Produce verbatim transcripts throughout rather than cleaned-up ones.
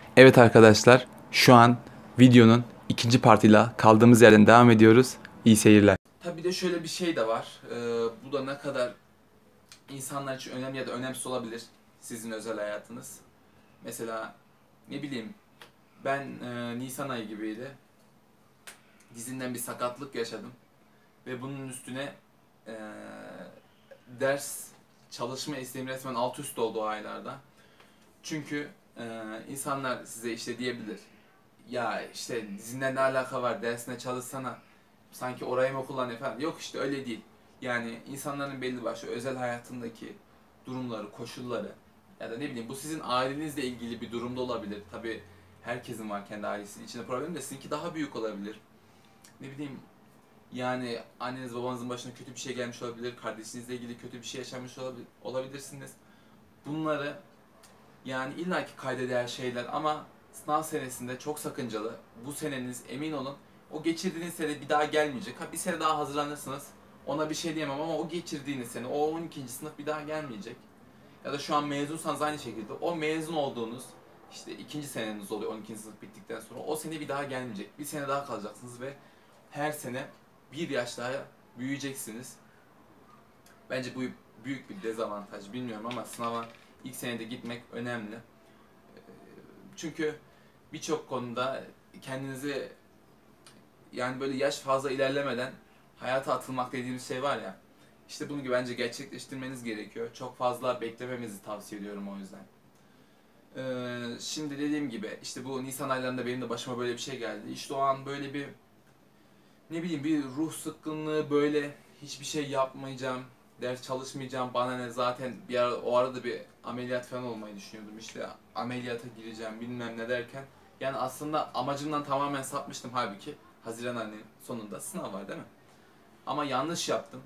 Evet arkadaşlar, şu an videonun ikinci partıyla kaldığımız yerden devam ediyoruz. İyi seyirler. Tabii de şöyle bir şey de var. Ee, bu da ne kadar insanlar için önemli ya da önemsiz olabilir sizin özel hayatınız. Mesela ne bileyim ben e, Nisan ayı gibiydi. Dizimden bir sakatlık yaşadım. Ve bunun üstüne e, ders çalışma isteğim resmen alt üst oldu o aylarda. Çünkü e, insanlar size işte diyebilir. Ya işte dizinden ne alaka var, dersine çalışsana, sanki orayı mı kullanıyor falan. Yok işte öyle değil. Yani insanların belli başlı özel hayatındaki durumları, koşulları ya da ne bileyim bu sizin ailenizle ilgili bir durumda olabilir. Tabi herkesin var kendi ailesinin içinde problem de sizinki daha büyük olabilir. Ne bileyim yani anneniz babanızın başına kötü bir şey gelmiş olabilir, kardeşinizle ilgili kötü bir şey yaşamış olabilirsiniz. Bunları yani illaki kayda değer şeyler ama sınav senesinde çok sakıncalı. Bu seneniz emin olun o geçirdiğiniz sene bir daha gelmeyecek. Ha bir sene daha hazırlanırsınız. Ona bir şey diyemem ama o geçirdiğiniz sene, o on ikinci sınıf bir daha gelmeyecek. Ya da şu an mezunsanız aynı şekilde o mezun olduğunuz işte ikinci seneniz oluyor on ikinci sınıf bittikten sonra. O sene bir daha gelmeyecek. Bir sene daha kalacaksınız ve her sene bir yaş daha büyüyeceksiniz. Bence bu büyük bir dezavantaj. Bilmiyorum ama sınava ilk senede gitmek önemli. Çünkü birçok konuda kendinizi yani böyle yaş fazla ilerlemeden hayata atılmak dediğimiz şey var ya. İşte bunu bence gerçekleştirmeniz gerekiyor. Çok fazla beklememizi tavsiye ediyorum o yüzden. Ee, şimdi dediğim gibi işte bu Nisan aylarında benim de başıma böyle bir şey geldi. İşte o an böyle bir ne bileyim bir ruh sıkkınlığı, böyle hiçbir şey yapmayacağım, ders çalışmayacağım, bana ne, zaten bir ara, o arada bir ameliyat falan olmayı düşünüyordum, işte ameliyata gireceğim bilmem ne derken yani aslında amacımdan tamamen sapmıştım. Halbuki Haziran ayının sonunda sınav var değil mi? Ama yanlış yaptım.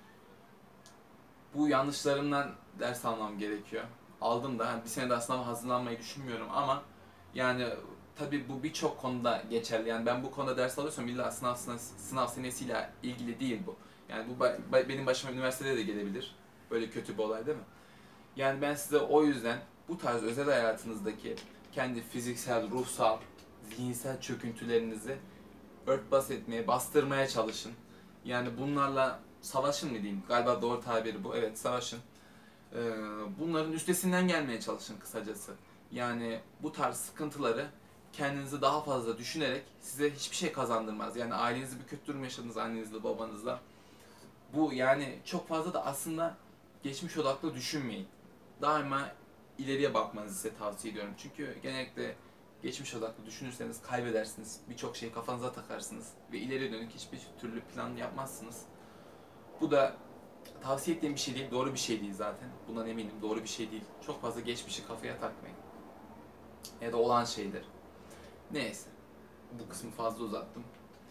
Bu yanlışlarımdan ders almam gerekiyor. Aldım da yani bir sene daha sınava hazırlanmayı düşünmüyorum ama yani tabii bu birçok konuda geçerli. Yani ben bu konuda ders alıyorsam illa sınav, sınav, sınav senesiyle ilgili değil bu. Yani bu benim başıma üniversitede de gelebilir. Böyle kötü bir olay değil mi? Yani ben size o yüzden bu tarz özel hayatınızdaki kendi fiziksel, ruhsal, zihinsel çöküntülerinizi örtbas etmeye, bastırmaya çalışın. Yani bunlarla savaşın mı diyeyim? Galiba doğru tabiri bu. Evet, savaşın. Ee, bunların üstesinden gelmeye çalışın kısacası. Yani bu tarz sıkıntıları kendinizi daha fazla düşünerek size hiçbir şey kazandırmaz. Yani ailenizi bir kötü durum yaşadınız, annenizle, babanızla. Bu yani çok fazla da aslında geçmiş odaklı düşünmeyin. Daima ileriye bakmanızı size tavsiye ediyorum. Çünkü genellikle geçmiş odaklı düşünürseniz kaybedersiniz. Birçok şeyi kafanıza takarsınız ve ileriye dönük hiçbir türlü plan yapmazsınız. Bu da tavsiye ettiğim bir şey değil, doğru bir şey değil zaten. Bundan eminim, doğru bir şey değil. Çok fazla geçmişi kafaya takmayın. Ya da olan şeyler. Neyse, bu kısmı fazla uzattım.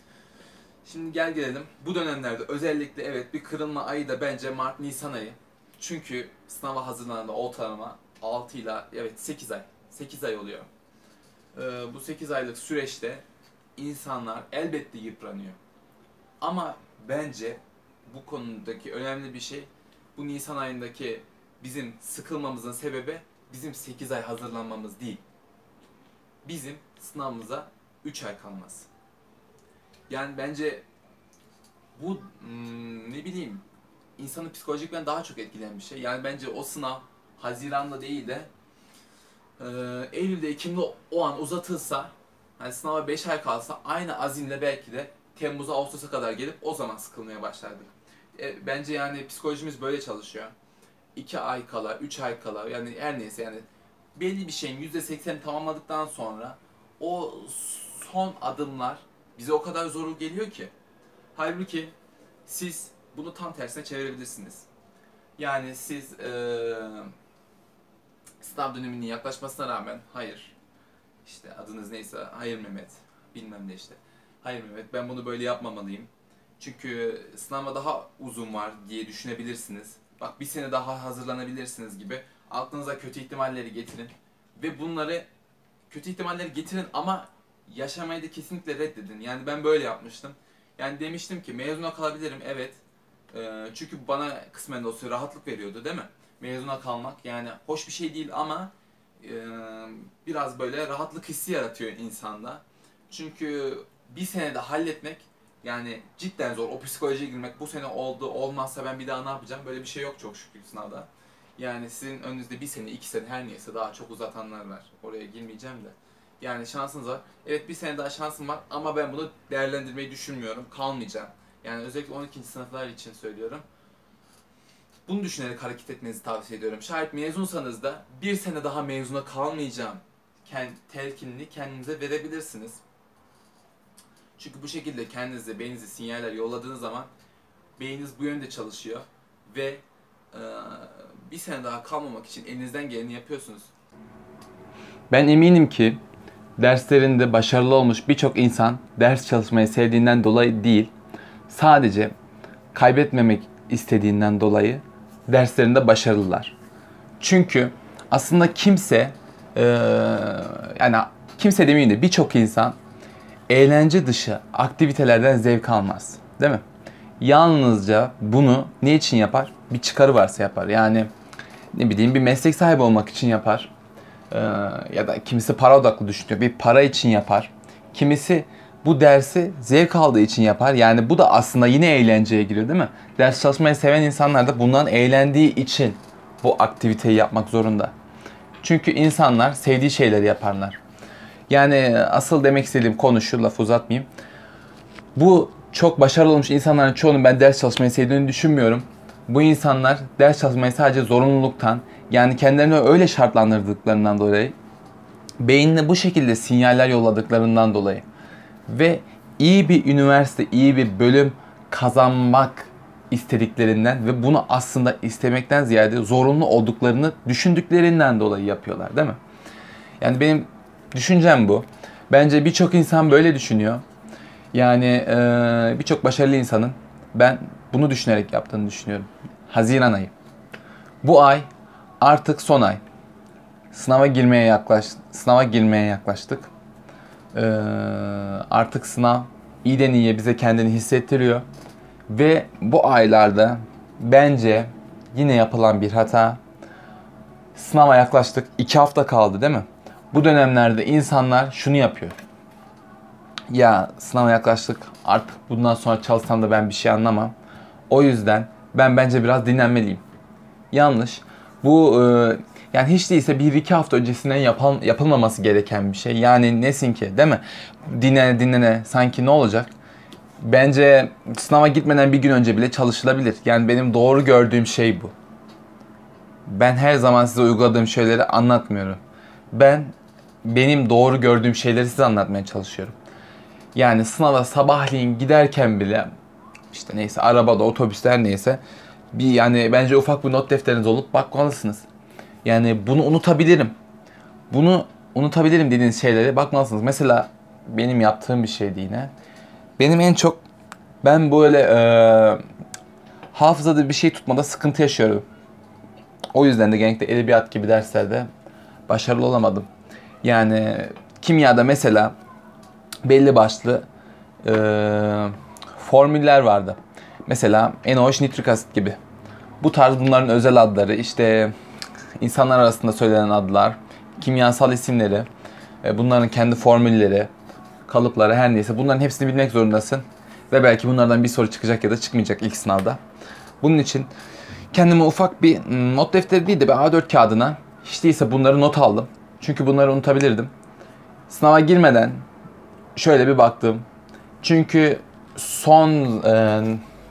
Şimdi gel gelelim. Bu dönemlerde özellikle evet bir kırılma ayı da bence Mart-Nisan ayı. Çünkü sınava hazırlanan ortalama altı ile evet sekiz ay. sekiz ay oluyor. Ee, bu sekiz aylık süreçte insanlar elbette yıpranıyor. Ama bence bu konudaki önemli bir şey, bu Nisan ayındaki bizim sıkılmamızın sebebi bizim sekiz ay hazırlanmamız değil. Bizim sınavımıza üç ay kalması. Yani bence bu hmm, ne bileyim insanı psikolojikten daha çok etkileyen bir şey. Yani bence o sınav Haziran'da değil de e, Eylül'de, Ekim'de o an uzatılsa, hani sınava beş ay kalsa aynı azimle belki de Temmuz'a, Ağustos'a kadar gelip o zaman sıkılmaya başlardık. E, bence yani psikolojimiz böyle çalışıyor. iki ay kala, üç ay kala yani her neyse yani belli bir şeyin yüzde sekseni tamamladıktan sonra o son adımlar bize o kadar zor geliyor ki. Halbuki siz bunu tam tersine çevirebilirsiniz. Yani siz eee sınav döneminin yaklaşmasına rağmen hayır, işte adınız neyse, hayır Mehmet, bilmem ne işte. Hayır Mehmet, ben bunu böyle yapmamalıyım. Çünkü sınava daha uzun var diye düşünebilirsiniz. Bak bir sene daha hazırlanabilirsiniz gibi. Aklınıza kötü ihtimalleri getirin. Ve bunları kötü ihtimalleri getirin ama yaşamayı da kesinlikle reddedin. Yani ben böyle yapmıştım. Yani demiştim ki mezuna kalabilirim, evet. Ee, çünkü bana kısmen de o süre rahatlık veriyordu değil mi? Mezuna kalmak yani hoş bir şey değil ama e, biraz böyle rahatlık hissi yaratıyor insanda. Çünkü bir senede halletmek yani cidden zor. O psikolojiye girmek, bu sene oldu, olmazsa ben bir daha ne yapacağım? Böyle bir şey yok çok şükür sınavda. Yani sizin önünüzde bir sene, iki sene her neyse daha çok uzatanlar var. Oraya girmeyeceğim de. Yani şansınız var. Evet bir sene daha şansım var ama ben bunu değerlendirmeyi düşünmüyorum. Kalmayacağım. Yani özellikle on ikinci sınıflar için söylüyorum. Bunu düşünerek hareket etmenizi tavsiye ediyorum. Şayet mezunsanız da bir sene daha mezuna kalmayacağım telkinini kendinize verebilirsiniz. Çünkü bu şekilde kendinize, beyninize sinyaller yolladığınız zaman beyniniz bu yönde çalışıyor ve e, bir sene daha kalmamak için elinizden geleni yapıyorsunuz. Ben eminim ki derslerinde başarılı olmuş birçok insan ders çalışmayı sevdiğinden dolayı değil, sadece kaybetmemek istediğinden dolayı derslerinde başarılılar. Çünkü aslında kimse, e, yani kimse demeyeyim de birçok insan eğlence dışı aktivitelerden zevk almaz. Değil mi? Yalnızca bunu ne için yapar? Bir çıkarı varsa yapar. Yani ne bileyim bir meslek sahibi olmak için yapar. Ee, ya da kimisi para odaklı düşünüyor. Bir para için yapar. Kimisi bu dersi zevk aldığı için yapar. Yani bu da aslında yine eğlenceye giriyor değil mi? Ders çalışmayı seven insanlar da bundan eğlendiği için bu aktiviteyi yapmak zorunda. Çünkü insanlar sevdiği şeyleri yaparlar. Yani asıl demek istediğim konu şu, lafı uzatmayayım. Bu çok başarılı olmuş insanların çoğunun ben ders çalışmayı sevdiğini düşünmüyorum. Bu insanlar ders çalışmayı sadece zorunluluktan, yani kendilerini öyle şartlandırdıklarından dolayı, beynine bu şekilde sinyaller yolladıklarından dolayı ve iyi bir üniversite, iyi bir bölüm kazanmak istediklerinden ve bunu aslında istemekten ziyade zorunlu olduklarını düşündüklerinden dolayı yapıyorlar, değil mi? Yani benim düşüncem bu. Bence birçok insan böyle düşünüyor. Yani e, birçok başarılı insanın ben bunu düşünerek yaptığını düşünüyorum. Haziran ayı. Bu ay artık son ay. Sınava girmeye yaklaş, sınava girmeye yaklaştık. Ee, artık sınav iyiden iyiye bize kendini hissettiriyor. Ve bu aylarda bence yine yapılan bir hata. Sınava yaklaştık. iki hafta kaldı değil mi? Bu dönemlerde insanlar şunu yapıyor. Ya sınava yaklaştık. Artık bundan sonra çalışsam da ben bir şey anlamam. O yüzden ben bence biraz dinlenmeliyim. Yanlış. Bu e, yani hiç değilse bir iki hafta öncesinden yapal, yapılmaması gereken bir şey. Yani nesin ki değil mi? Dinlene dinlene sanki ne olacak? Bence sınava gitmeden bir gün önce bile çalışılabilir. Yani benim doğru gördüğüm şey bu. Ben her zaman size uyguladığım şeyleri anlatmıyorum. Ben benim doğru gördüğüm şeyleri size anlatmaya çalışıyorum. Yani sınava sabahleyin giderken bile işte neyse arabada, otobüste her neyse bir yani bence ufak bir not defteriniz olup bakmalısınız. Yani bunu unutabilirim. Bunu unutabilirim dediğiniz şeylere bakmalısınız. Mesela benim yaptığım bir şeydi yine. Benim en çok ben böyle e, hafızada bir şey tutmada sıkıntı yaşıyorum. O yüzden de genellikle edebiyat gibi derslerde başarılı olamadım. Yani kimyada mesela belli başlı e, formüller vardı. Mesela NaOH nitrik asit gibi. Bu tarz bunların özel adları, işte insanlar arasında söylenen adlar, kimyasal isimleri, bunların kendi formülleri, kalıpları her neyse bunların hepsini bilmek zorundasın. Ve belki bunlardan bir soru çıkacak ya da çıkmayacak ilk sınavda. Bunun için kendime ufak bir not defteri değil de bir A dört kağıdına hiç değilse bunları not aldım. Çünkü bunları unutabilirdim. Sınava girmeden şöyle bir baktım. Çünkü son e,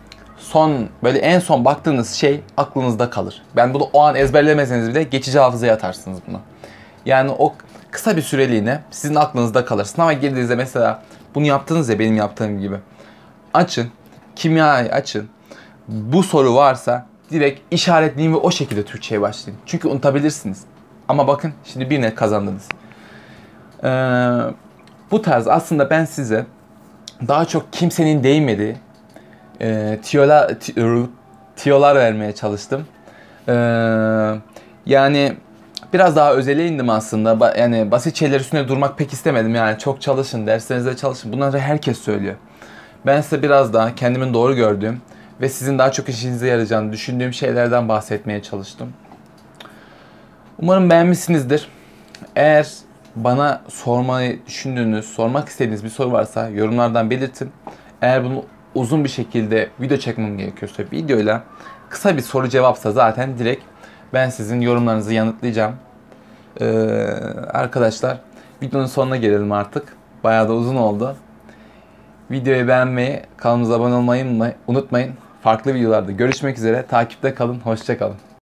son böyle en son baktığınız şey aklınızda kalır. Ben bunu o an ezberlemeseniz bile geçici hafızaya atarsınız bunu. Yani o kısa bir süreliğine sizin aklınızda kalır. Sınava girdiğinizde mesela bunu yaptınız ya benim yaptığım gibi. Açın, kimyayı açın. Bu soru varsa direkt işaretleyin ve o şekilde Türkçe'ye başlayın. Çünkü unutabilirsiniz. Ama bakın şimdi bir net kazandınız. Ee, bu tarz aslında ben size daha çok kimsenin değmediği e, tiyolar, tiyolar vermeye çalıştım. Ee, yani biraz daha özele indim aslında. Ba- yani basit şeyler üstüne durmak pek istemedim. Yani çok çalışın, derslerinizde çalışın. Bunları herkes söylüyor. Ben size biraz daha kendimin doğru gördüğüm ve sizin daha çok işinize yarayacağını düşündüğüm şeylerden bahsetmeye çalıştım. Umarım beğenmişsinizdir. Eğer bana sormayı düşündüğünüz, sormak istediğiniz bir soru varsa yorumlardan belirtin. Eğer bunu uzun bir şekilde video çekmem gerekiyorsa videoyla, kısa bir soru cevapsa zaten direkt ben sizin yorumlarınızı yanıtlayacağım. Ee, arkadaşlar videonun sonuna gelelim artık. Bayağı da uzun oldu. Videoyu beğenmeyi, kanalımıza abone olmayı unutmayın. Farklı videolarda görüşmek üzere. Takipte kalın. Hoşça kalın.